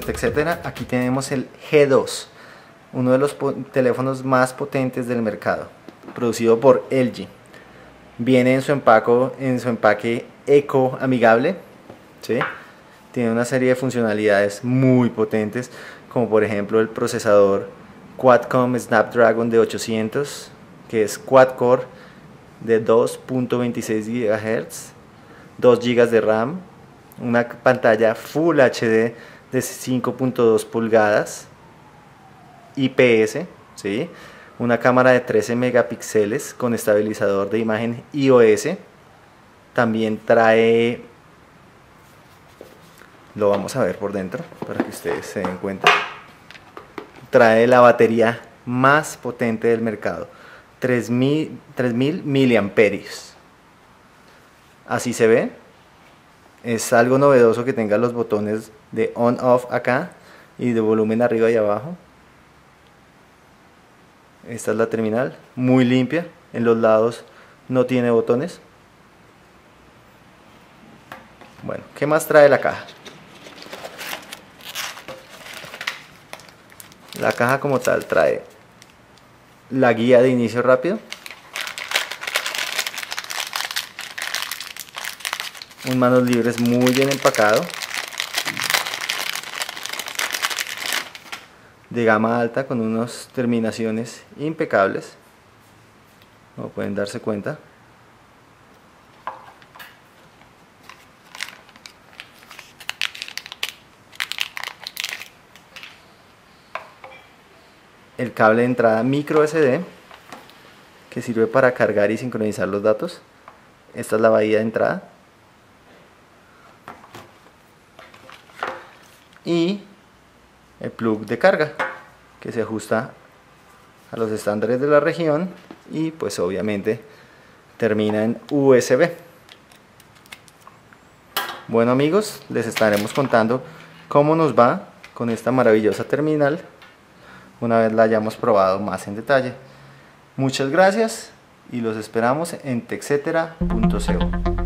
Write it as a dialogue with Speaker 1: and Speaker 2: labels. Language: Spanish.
Speaker 1: TechCetera. Aquí tenemos el G2, uno de los teléfonos más potentes del mercado, producido por LG. Viene en su empaque eco amigable, ¿sí? Tiene una serie de funcionalidades muy potentes, como por ejemplo el procesador Qualcomm Snapdragon de 800, que es quad-core de 2.26 GHz, 2 GB de RAM, una pantalla Full HD de 5.2 pulgadas, IPS, ¿sí? Una cámara de 13 megapíxeles con estabilizador de imagen iOS. También trae, lo vamos a ver por dentro para que ustedes se den cuenta, trae la batería más potente del mercado, 3000 miliamperios. Así se ve. Es algo novedoso que tenga los botones de on-off acá y de volumen arriba y abajo. Esta es la terminal, muy limpia, en los lados no tiene botones. Bueno, ¿qué más trae la caja? La caja como tal trae la guía de inicio rápido, un manos libres muy bien empacado, de gama alta con unas terminaciones impecables, como pueden darse cuenta. El cable de entrada micro SD, que sirve para cargar y sincronizar los datos. Esta es la bahía de entrada. Y el plug de carga, que se ajusta a los estándares de la región y pues obviamente termina en USB. Bueno amigos, les estaremos contando cómo nos va con esta maravillosa terminal una vez la hayamos probado más en detalle. Muchas gracias y los esperamos en techcetera.co.